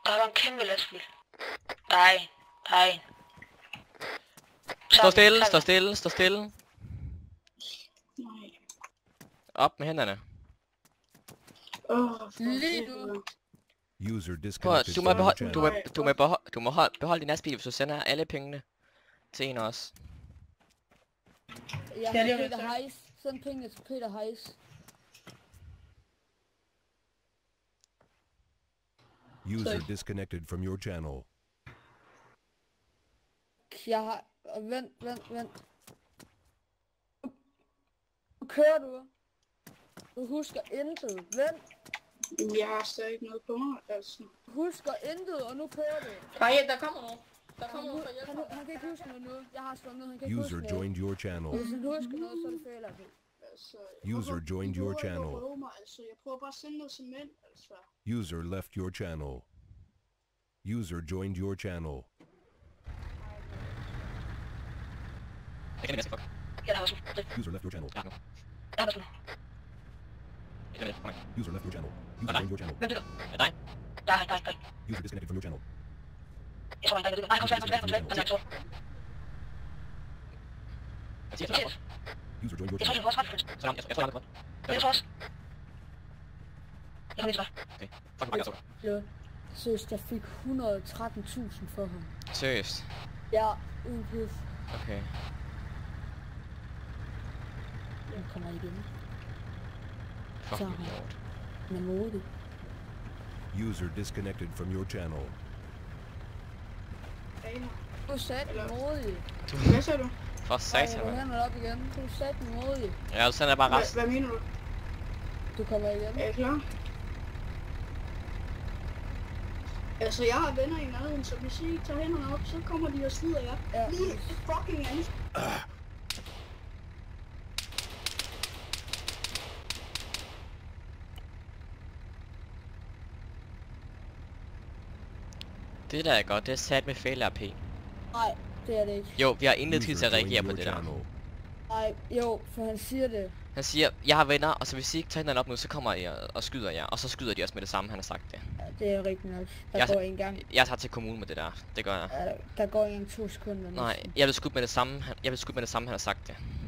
Der er en kæmpe lastbil. Der er en. Stå stille. Nej. Op med hænderne. Lige du. User Prøv, disconnected du from må your channel. beholde din lastbil, hvis du sender alle pengene til en også. Jeg har Peter Heis. Send pengene til Peter Heis. User disconnected from your channel. Jeg har... Vent. Nu kører du. Du husker intet. Vent. Jeg har stadig ikke noget på mig, altså. Husker intet, og nu kører du. Bare der kommer nogen. Der kommer nogen for at hjælpe. Han kan ikke huske noget nu. Jeg har slået ned, han kan ikke User huske noget. joined your channel. Hvis han husker noget, så er det fejl af det. Altså, User joined your channel. Altså, jeg prøver bare at sende noget cement, altså. User left your channel. User joined your channel. Jeg har også. User left your channel. Jeg har også. User left your channel. User joined your channel. Hvem lytter? Nej. Nej. User disconnected from your channel. Jeg tror ikke, der lytter. Nej, kom tilbage. Han er så. User joined your Jeg tror, channel. jeg får også ret for det. Jeg tror også. Jeg kommer lige så. Ja. Seriøst, jeg fik 113.000 for ham. Seriøst? Ja, uden pis. Okay. Jeg kommer igen. Fucking lord. Men modig. User disconnected from your channel. Du sagde den modig. Hvad sagde du? For satan, Du mand. hænder op igen. Du sagde den modig. Ja, så sender jeg bare resten. Hvad mener du? Du kommer igen. Er jeg klar? Altså, jeg har venner i nærheden, så hvis I ikke tager hænderne op, så kommer de og slider jer. Ja. Lige et fucking andet. Det der er godt, det er sat med fail RP. Nej, det er det ikke. Jo, vi har intet tid til User at reagere joined på your det der. channel. Nej, jo, for han siger det. Han siger, jeg har venner, og så hvis I ikke tager hinanden op nu, så kommer jeg og skyder jer. Og så skyder de også med det samme, han har sagt det. Ja, det er rigtigt nok. Der Jeg- går en gang. Jeg tager til kommunen med det der. Det gør jeg. Ja, der går en gang 2 sekunder. Nej, jeg vil skudt med det samme, han har sagt det.